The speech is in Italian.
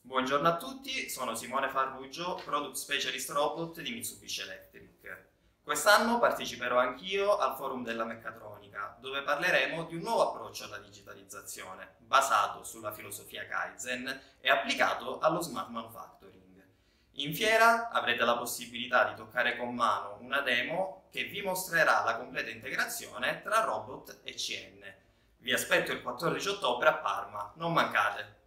Buongiorno a tutti, sono Simone Farrugio, Product Specialist Robot di Mitsubishi Electric. Quest'anno parteciperò anch'io al forum della meccatronica, dove parleremo di un nuovo approccio alla digitalizzazione, basato sulla filosofia Kaizen e applicato allo smart manufacturing. In fiera avrete la possibilità di toccare con mano una demo che vi mostrerà la completa integrazione tra robot e CN. Vi aspetto il 14 ottobre a Parma, non mancate!